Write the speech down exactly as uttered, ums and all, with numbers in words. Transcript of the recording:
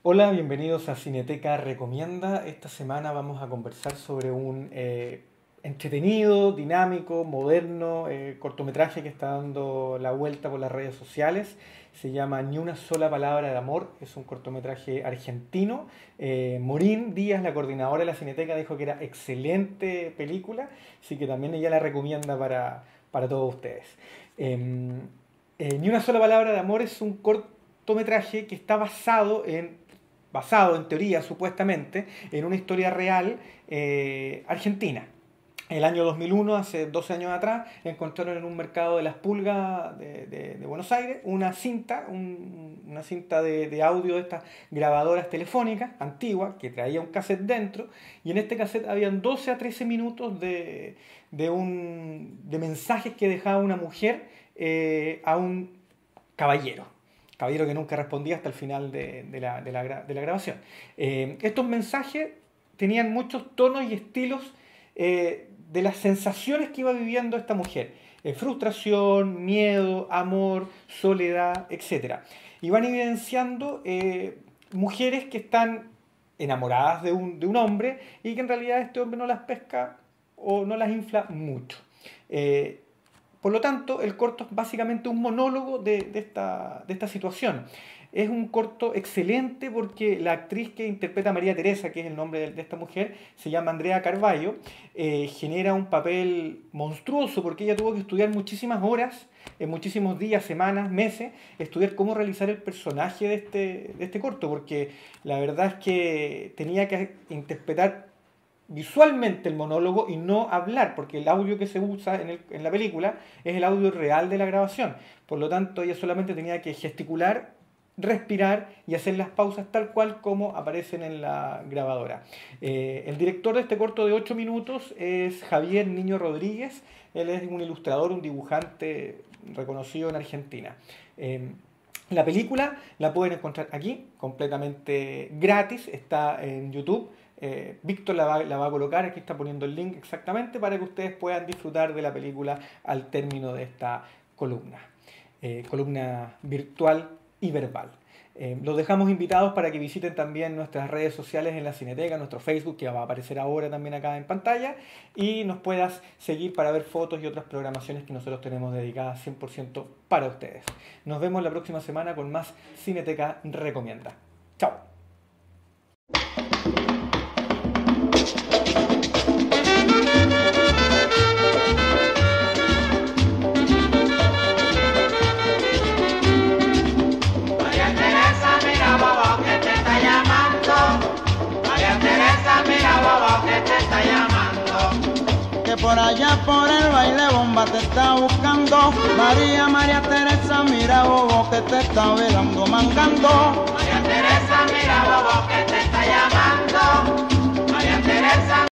Hola, bienvenidos a Cineteca Recomienda. Esta semana vamos a conversar sobre un eh, entretenido, dinámico, moderno eh, cortometraje que está dando la vuelta por las redes sociales. Se llama Ni una sola palabra de amor. Es un cortometraje argentino. Eh, Morín Díaz, la coordinadora de la Cineteca, dijo que era excelente película, así que también ella la recomienda para, para todos ustedes. Eh, eh, Ni una sola palabra de amor es un cortometraje que está basado en basado en teoría, supuestamente, en una historia real eh, argentina. El año dos mil uno, hace doce años atrás, encontraron en un mercado de las pulgas de, de, de Buenos Aires una cinta, un, una cinta de, de audio de estas grabadoras telefónicas antiguas que traía un cassette dentro, y en este cassette habían doce a trece minutos de, de, un, de mensajes que dejaba una mujer eh, a un caballero. Caballero que nunca respondía hasta el final de, de, la, de, la, de la grabación. Eh, estos mensajes tenían muchos tonos y estilos eh, de las sensaciones que iba viviendo esta mujer. Eh, frustración, miedo, amor, soledad, etcétera. Y van evidenciando eh, mujeres que están enamoradas de un, de un hombre y que en realidad este hombre no las pesca o no las infla mucho. Eh, Por lo tanto, el corto es básicamente un monólogo de, de, esta, de esta situación. Es un corto excelente porque la actriz que interpreta a María Teresa, que es el nombre de, de esta mujer, se llama Andrea Carballo, eh, genera un papel monstruoso porque ella tuvo que estudiar muchísimas horas, en muchísimos días, semanas, meses, estudiar cómo realizar el personaje de este, de este corto, porque la verdad es que tenía que interpretar visualmente el monólogo y no hablar, porque el audio que se usa en, el, en la película es el audio real de la grabación. Por lo tanto, ella solamente tenía que gesticular, respirar y hacer las pausas tal cual como aparecen en la grabadora. Eh, el director de este corto de ocho minutos es Javier Niño Rodríguez. Él es un ilustrador, un dibujante reconocido en Argentina. Eh, la película la pueden encontrar aquí, completamente gratis, está en YouTube. Eh, Víctor la va, la va a colocar, aquí está poniendo el link exactamente para que ustedes puedan disfrutar de la película al término de esta columna, eh, columna virtual y verbal. Eh, los dejamos invitados para que visiten también nuestras redes sociales en la Cineteca, nuestro Facebook, que va a aparecer ahora también acá en pantalla, y nos puedas seguir para ver fotos y otras programaciones que nosotros tenemos dedicadas cien por ciento para ustedes. Nos vemos la próxima semana con más Cineteca Recomienda. Chao. Por allá por el baile bomba te está buscando. María, María Teresa, mira bobo que te está velando, mangando. María Teresa, mira bobo que te está llamando.